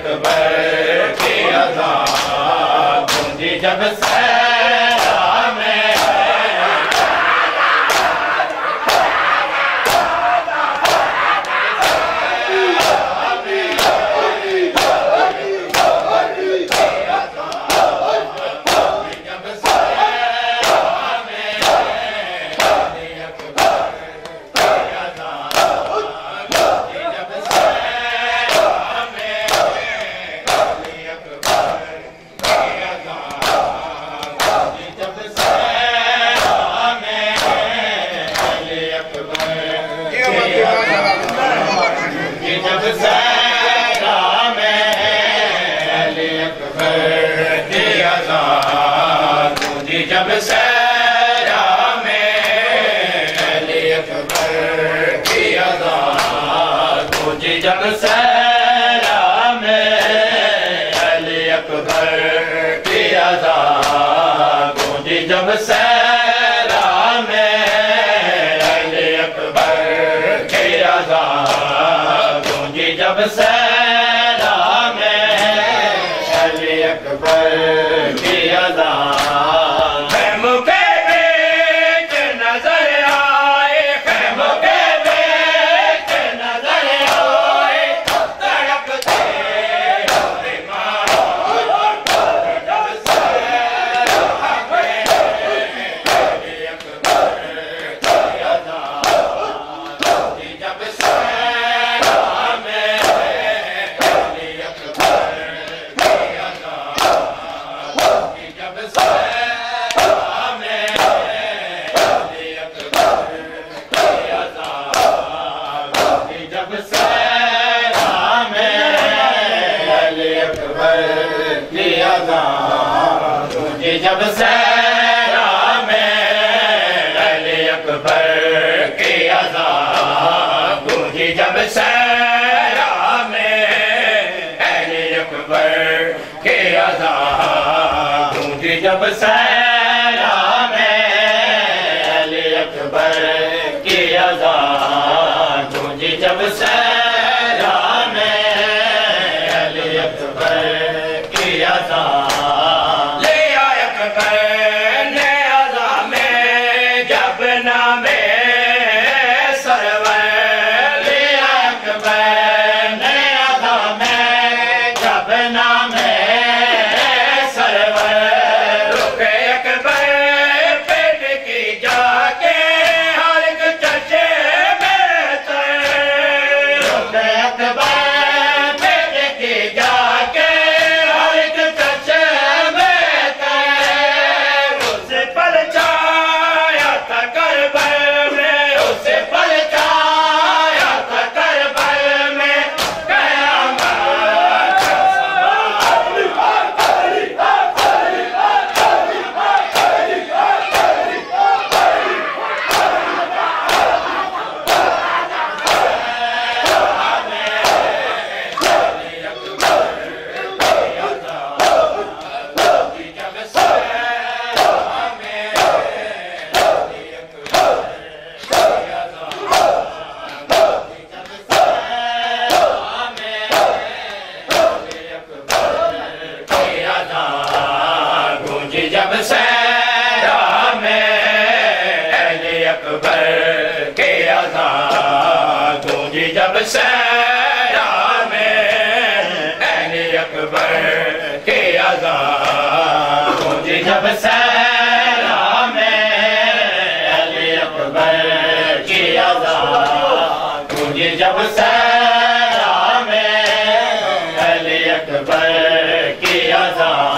अकबर की अज़ान गूंजी जब सहरा में। जब सहरा में अली अकबर की अज़ान गूंजी जब सहरा में अली अकबर की अज़ान गूंजी जब सहरा में अली अकबर की अज़ान गूंजी जब सहरा में अली अकबर की अज़ान। जब सहरा में अली अकबर की अज़ान गूंजी जब सहरा में अली अकबर की अज़ान गूंजी जब सहरा में अली अकबर की अज़ान गूंजी जब सहरा में अली अकबर की अज़ान। जब सहरा में अली अकबर की अज़ान गूंजी जब सहरा में अली अकबर की अज़ान गूंजी जब सहरा में अली अकबर की अज़ान गूंजी जब सहरा में अली अकबर की अज़ान।